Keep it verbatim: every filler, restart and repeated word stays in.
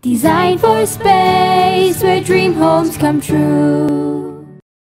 Designed for space where dream homes come true.